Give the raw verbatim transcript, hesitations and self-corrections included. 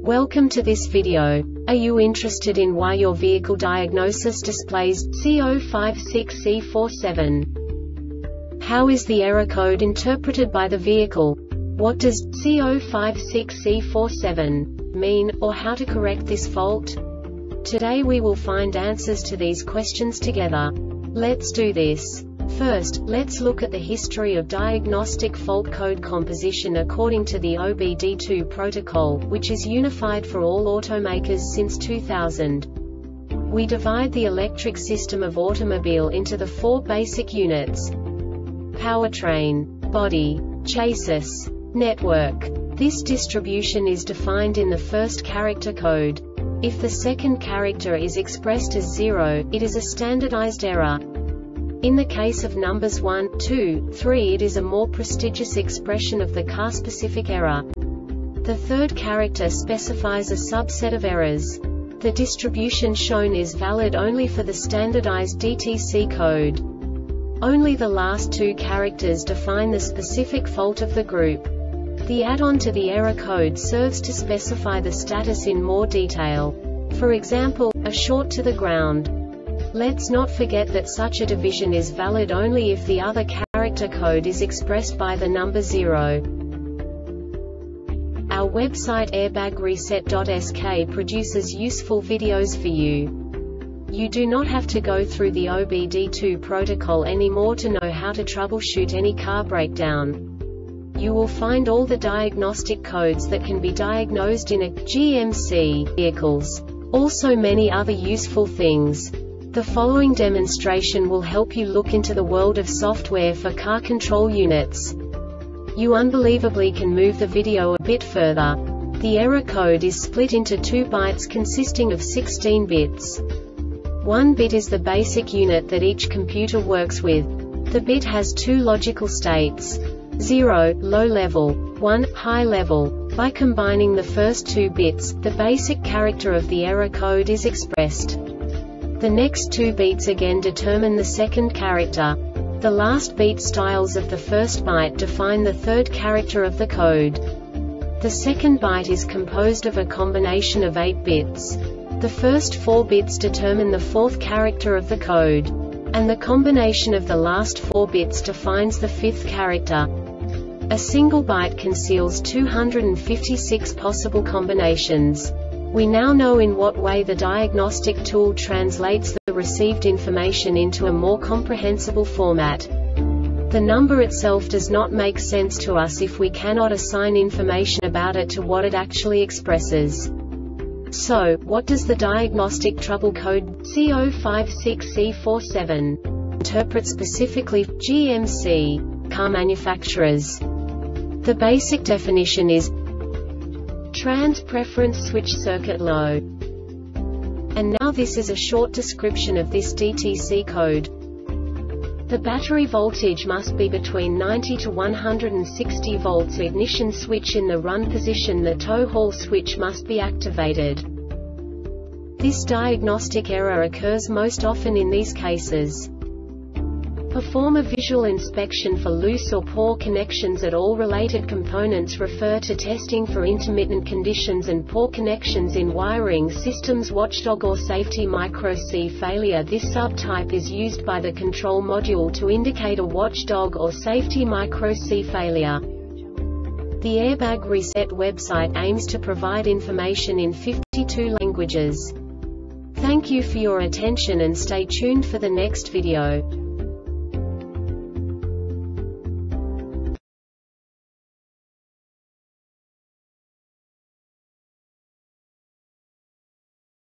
Welcome to this video. Are you interested in why your vehicle diagnosis displays C zero five six C four seven? How is the error code interpreted by the vehicle? What does C zero five six C four seven mean, or how to correct this fault? Today we will find answers to these questions together. Let's do this. First, let's look at the history of diagnostic fault code composition according to the O B D two protocol, which is unified for all automakers since two thousand. We divide the electric system of automobile into the four basic units: powertrain, body, chassis, network. This distribution is defined in the first character code. If the second character is expressed as zero, it is a standardized error. In the case of numbers one, two, three, it is a more prestigious expression of the car-specific error. The third character specifies a subset of errors. The distribution shown is valid only for the standardized D T C code. Only the last two characters define the specific fault of the group. The add-on to the error code serves to specify the status in more detail. For example, a short to the ground. Let's not forget that such a division is valid only if the other character code is expressed by the number zero. Our website airbag reset dot S K produces useful videos for you. You do not have to go through the O B D two protocol anymore to know how to troubleshoot any car breakdown. You will find all the diagnostic codes that can be diagnosed in a G M C vehicles. Also many other useful things. The following demonstration will help you look into the world of software for car control units. You unbelievably can move the video a bit further. The error code is split into two bytes consisting of sixteen bits. One bit is the basic unit that each computer works with. The bit has two logical states: zero, low level, one, high level. By combining the first two bits, the basic character of the error code is expressed. The next two beats again determine the second character. The last beat styles of the first byte define the third character of the code. The second byte is composed of a combination of eight bits. The first four bits determine the fourth character of the code. And the combination of the last four bits defines the fifth character. A single byte conceals two hundred fifty-six possible combinations. We now know in what way the diagnostic tool translates the received information into a more comprehensible format. The number itself does not make sense to us if we cannot assign information about it to what it actually expresses. So, what does the diagnostic trouble code C zero five six C four seven interpret specifically for G M C car manufacturers? The basic definition is trans preference switch circuit low. And now this is a short description of this D T C code. The battery voltage must be between ninety to one hundred sixty volts. Ignition switch in the run position. The tow haul switch must be activated. This diagnostic error occurs most often in these cases. Perform a visual inspection for loose or poor connections at all related components. Refer to testing for intermittent conditions and poor connections in wiring systems. Watchdog or safety micro C failure. This subtype is used by the control module to indicate a watchdog or safety micro C failure. The Airbag Reset website aims to provide information in fifty-two languages. Thank you for your attention and stay tuned for the next video.